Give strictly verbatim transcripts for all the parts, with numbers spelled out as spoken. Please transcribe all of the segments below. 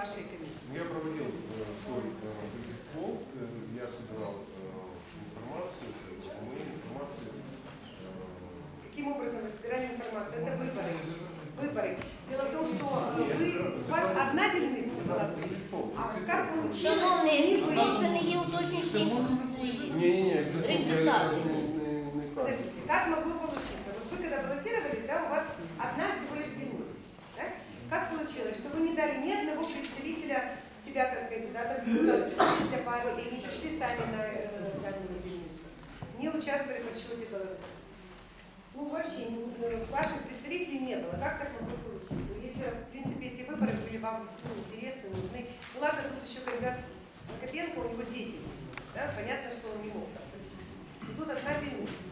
вашей комиссии? Я проводил э, свой экзит-пол, э, я собирал э, информацию, мы информацию. Э, Каким образом вы собирали информацию? Это выборы. Выборы. Дело в том, что вы, у вас одна дільниця была, а как получилось, Шановний, что ну, це вы... не є уточнюючі інформації. Не-не-не, экзит-пол я Результаты. не, не, не кажется. Подождите, как могло получиться? Вот вы когда баллотировались, да, у вас одна всего лишь дільниця. Да? Как получилось, что вы не дали ни одного представителя себя как кандидата в депутаты, представителя партии, не пришли сами на э, данную дільницу, не участвовали в подсчете голосов? Ну, вообще, э, ваших представителей не было. Как так могло получиться? Если, в принципе, эти выборы были вам ну, интересны, нужны. Ну, ладно, тут еще кандидат Прокопенко, у него десять дільниць, да? Понятно, что он не мог там повесить. И тут одна дільниця.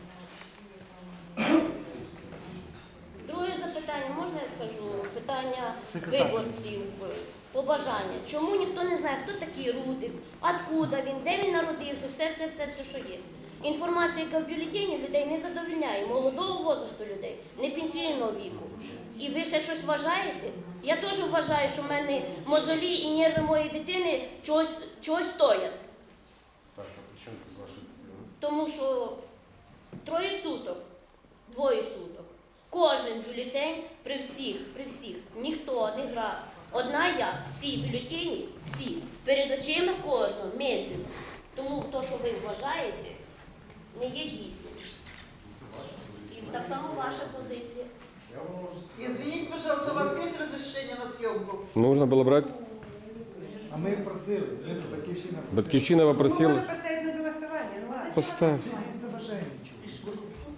Друге запитання, можна я скажу? Питання виборців, побажання. Чому ніхто не знає, хто такий Рудик, откуда він, де він народився, все-все-все, все, що є. Інформація, яка в бюлетені людей не задовольняє, молодого возрасту людей, не пенсійного віку. І ви ще щось вважаєте? Я теж вважаю, що в мене мозолі і нерви моєї дитини чогось, чогось стоять. Так, а при чем тут ваши... Тому що троє суток, двоє суток. Кожен бюлетень при всіх, при всіх, ніхто не грав. Одна я, всі бюлетені, всі, перед очима кожного, медленно. Тому то, що ви вважаєте, не є дійсним. І так само ваша позиція. Я вам могу сказать. Извините, пожалуйста, у вас есть разрешение на съемку? Нужно было брать. А ми просили, ми Батьківщина. Батьківщина Ну, попросила. можно поставить на голосование. Ну, ладно. Поставь. Не заважає нічого.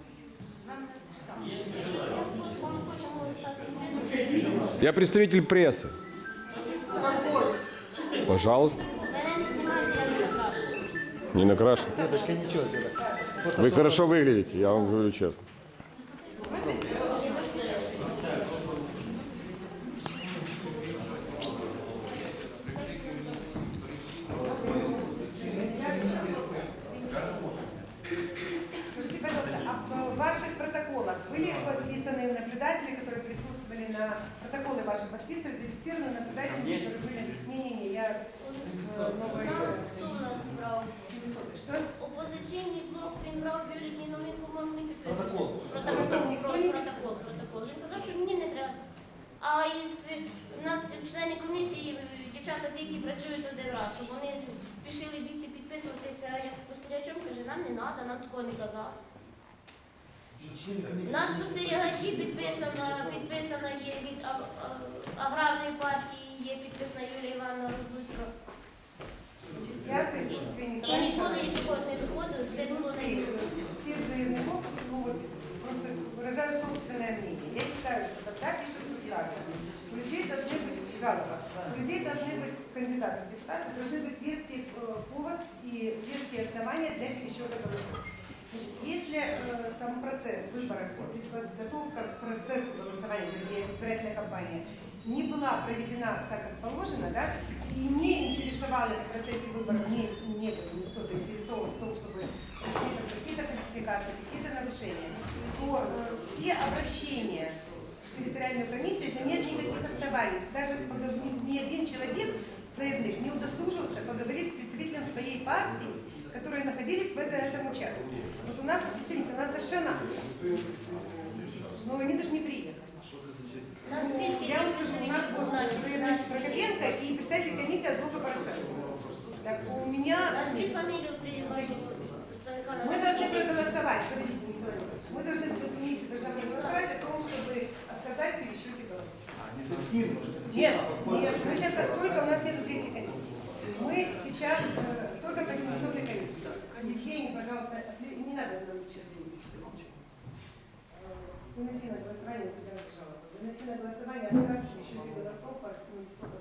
Я представитель прессы. Какой? Пожалуйста. Мене не знімайте, я не накрашую. Не накрашен. Дедушка, нічого тебе. Вы хорошо выглядите, я вам говорю честно. Скажите, пожалуйста, а в ваших протоколах были подписаны наблюдатели, которые присутствовали на протоколы ваши подписывали, зафиксированы наблюдатели, которые были... Не-не-не, я э, новая... Нас хто в нас брав? семисот. Что? Опозиційний блок, він брав бюлетні, але він, по-моєму, не підписував. Протокол. Протокол, Ніхто про- не протокол, протокол. Він казав, що мені не треба. А із у нас члени комісії, дівчата, які працюють один раз, щоб вони спішили бігти підписуватися як спостерігачом, каже, нам не треба, нам такого не казали. На спостерігачі підписана, підписана є від а- а- аграрної партії, є підписана Юлія Івановна Роздуська. Значит, я в присутствии І Николая ніколи Николаевича, нічого не виходило, все було на присутствии всех заявников, ну, вот, просто выражаю собственное мнение. Я считаю, что когда пишется ставка, у людей должны быть жалоба, у людей должны быть кандидаты в депутаты, должны быть веский э, повод и веские основания для пересчета голосов. Значит, если э, сам процесс выборов, подготовка к процессу голосования, вернее, избирательная кампания, не была проведена так, как положено, да, и не интересовалась в процессе выборов, не, не был никто заинтересован в том, чтобы пришли там какие-то фальсификации, какие-то нарушения, то э, все обращения в территориальную комиссию, если нет никаких оснований, даже погов- ни, ни один человек заявник не удосужился поговорить с представителем своей партии, которые находились в этом, этом участке. Вот у нас действительно, у нас совершенно, но они даже не приехали. Ну, я вам скажу, у нас вот заявник Прокопенко и представитель комиссии от блока Порошенко. Так, у меня... Назвіть фамілію при вашого представника. на Мы вашій должны комісії. проголосовать, подождите, Николай Иванович, мы должны, комиссия должна проголосовать о том, чтобы отказать в пересчете голосов. Фіктивно. Нет, нет, мы сейчас только, у нас нет третьей комиссии. Мы сейчас э, только по семисотой комиссии. Евгений, пожалуйста, отве- не надо нам сейчас видеть. Выноси на голосование, у тебя жалоба. Выноси на голосование отказ в пересчете голосов по семисотому.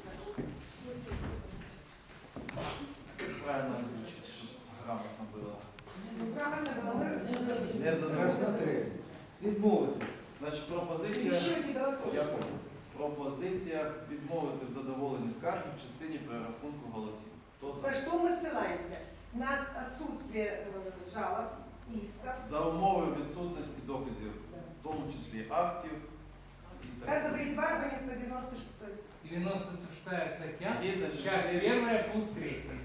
Правильно озвучить, щоб грамотно було. Ну, грамотно было, мы Не задавати. Розсмотрели. Відмовити. Значить, в пропозиція, пересчете голосов. я понял. Пропозиція відмовити в задоволенні скарги в частині перерахунку голосів. Хто за? На что мы ссылаемся? На отсутствие э, жалоб, исков. За умови відсутності доказів, в тому числі актів, Как говорит Варванец по девяносто шестой статье. девяносто шестая статья, Згідно часть частини первая, пункт третий.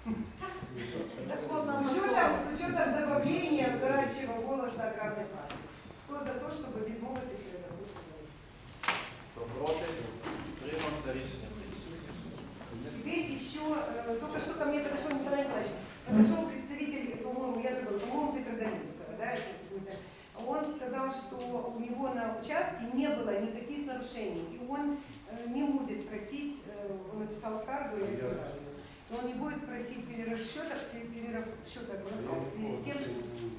С учетом, с учетом добавления вкрадчивого голоса аграрной партии. Кто за то, чтобы відмовити переработку голоса? Хто проти, утримався, рішення прийнято. Теперь еще, э, только что ко мне подошел Николай Николаевич, подошел представитель, по-моему, я забыла, по-моему, Петродолинского, да, это какой-то. Он сказал, что у него на участке не было никаких нарушений, и он э, не будет просить, э, он написал скаргу, я не знаю, но он не будет просить перерасчета, перерасчета голосов в связи с тем, что